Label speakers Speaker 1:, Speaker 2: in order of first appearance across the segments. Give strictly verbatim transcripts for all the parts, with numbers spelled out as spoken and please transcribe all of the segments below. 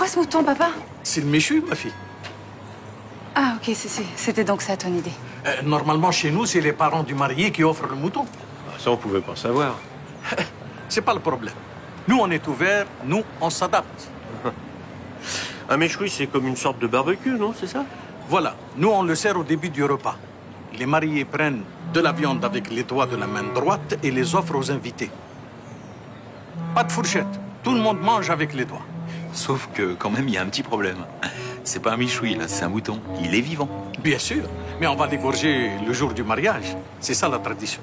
Speaker 1: quoi ce mouton, papa?
Speaker 2: C'est le méchu, ma fille.
Speaker 1: Ah, ok, c'était donc ça ton idée.
Speaker 2: Euh, normalement, chez nous, c'est les parents du marié qui offrent le mouton.
Speaker 3: Ça, on pouvait pas savoir.
Speaker 2: C'est pas le problème. Nous, on est ouverts, nous, on s'adapte.
Speaker 3: Un méchoui, c'est comme une sorte de barbecue, non? C'est ça?
Speaker 2: Voilà. Nous, on le sert au début du repas. Les mariés prennent de la viande avec les doigts de la main droite et les offrent aux invités. Pas de fourchette. Tout le monde mange avec les doigts.
Speaker 4: Sauf que, quand même, il y a un petit problème. C'est pas un méchoui, là, c'est un mouton. Il est vivant.
Speaker 2: Bien sûr. Mais on va l'égorger le jour du mariage. C'est ça, la tradition.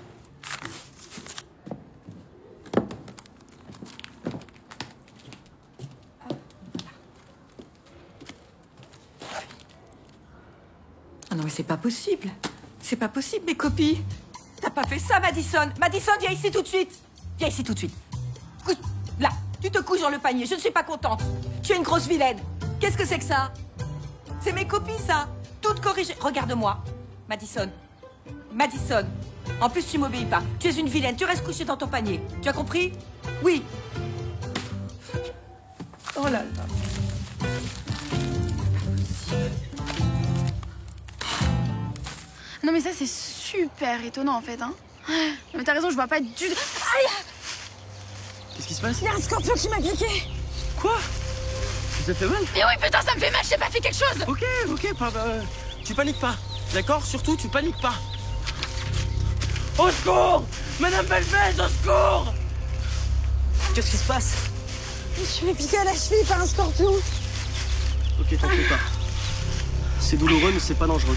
Speaker 5: Ah non, mais c'est pas possible. C'est pas possible, mes copies. T'as pas fait ça, Madison. Madison, viens ici tout de suite. Viens ici tout de suite. Couche. Là, tu te couches dans le panier. Je ne suis pas contente. Tu es une grosse vilaine. Qu'est-ce que c'est que ça? C'est mes copies, ça. Toutes corrigées. Regarde-moi. Madison. Madison. En plus, tu m'obéis pas. Tu es une vilaine. Tu restes couchée dans ton panier. Tu as compris? Oui. Oh là là.
Speaker 1: Non mais ça c'est super étonnant en fait, hein. Mais t'as raison, je vois pas du tout... Aïe!
Speaker 6: Qu'est-ce qui se passe?
Speaker 5: Il y a un scorpion qui m'a piqué.
Speaker 6: Quoi? Ça te fait mal?
Speaker 1: Mais oui putain, ça me fait mal, j'ai pas fait quelque chose!
Speaker 6: Ok, ok, pas, bah, tu paniques pas. D'accord? Surtout, tu paniques pas. Au secours! Madame Belfès, au secours! Qu'est-ce qui se passe?
Speaker 5: Je me suis fait piquer à la cheville par un scorpion.
Speaker 6: Ok, t'inquiète pas. C'est douloureux, mais c'est pas dangereux.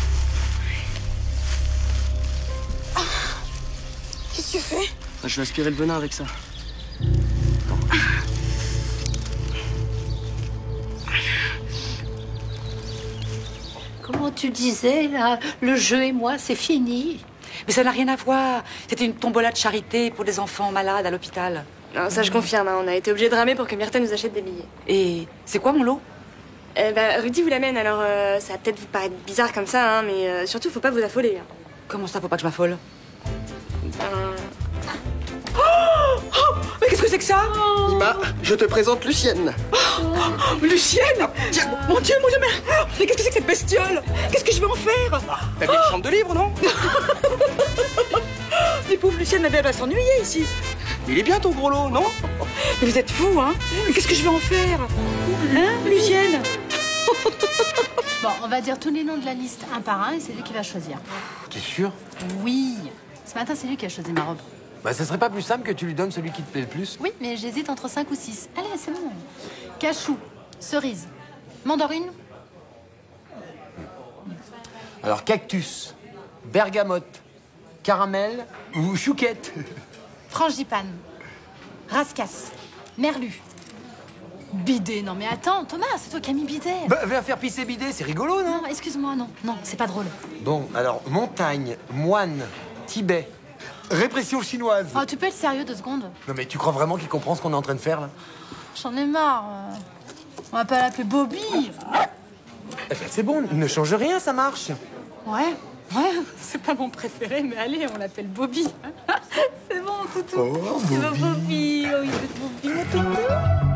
Speaker 5: Qu'est-ce que tu fais?
Speaker 6: Je vais aspirer le venin avec ça.
Speaker 7: Comment tu disais, là, le jeu et moi, c'est fini?
Speaker 8: Mais ça n'a rien à voir. C'était une tombola de charité pour des enfants malades à l'hôpital.
Speaker 9: Non, ça je confirme, hein. On a été obligé de ramer pour que Myrtha nous achète des billets.
Speaker 8: Et c'est quoi mon lot?
Speaker 9: Eh ben, Rudy vous l'amène, alors euh, ça va peut-être vous paraître bizarre comme ça, hein, mais euh, surtout, faut pas vous affoler. Hein.
Speaker 8: Comment ça, faut pas que je m'affole?
Speaker 9: Ben...
Speaker 8: Oh, oh, mais qu'est-ce que c'est que ça?
Speaker 10: Ima, je te présente Lucienne.
Speaker 8: Oh, oh, Lucienne? Tiens, mon Dieu, mon Dieu, mais, mais qu'est-ce que c'est que cette bestiole? Qu'est-ce que je vais en faire?
Speaker 10: T'as bien une chambre de livre, non?
Speaker 8: Les pauvres Lucienne, elle va s'ennuyer ici.
Speaker 10: Il est bien ton gros lot, non?
Speaker 8: Mais vous êtes fous, hein? Mais qu'est-ce que je vais en faire? Hein, Lucienne?
Speaker 11: Bon, on va dire tous les noms de la liste un par un et c'est lui qui va choisir.
Speaker 12: T'es sûr?
Speaker 11: Oui. Ce matin, c'est lui qui a choisi ma robe.
Speaker 12: Bah, ça serait pas plus simple que tu lui donnes celui qui te plaît le plus?
Speaker 11: Oui, mais j'hésite entre cinq ou six. Allez, c'est bon. Cachou, cerise, mandarine.
Speaker 12: Alors, cactus, bergamote, caramel ou chouquette?
Speaker 11: Frangipane, rascasse, merlu. Bidet, non mais attends, Thomas, c'est toi qui as mis bidet.
Speaker 12: Bah, viens faire pisser bidet, c'est rigolo, non?
Speaker 11: Non, excuse-moi, non, non, c'est pas drôle.
Speaker 12: Bon, alors, montagne, moine, Tibet, répression chinoise.
Speaker 11: Oh, tu peux être sérieux deux secondes?
Speaker 12: Non, mais tu crois vraiment qu'il comprend ce qu'on est en train de faire, là?
Speaker 11: J'en ai marre. On va pas l'appeler Bobby.
Speaker 12: Eh ben, c'est bon, ne change rien, ça marche.
Speaker 11: Ouais, ouais, c'est pas mon préféré, mais allez, on l'appelle Bobby. C'est bon, toutou.
Speaker 12: Oh,
Speaker 11: Tu veux Bobby? Oh, il veut Bobby, mon toutou.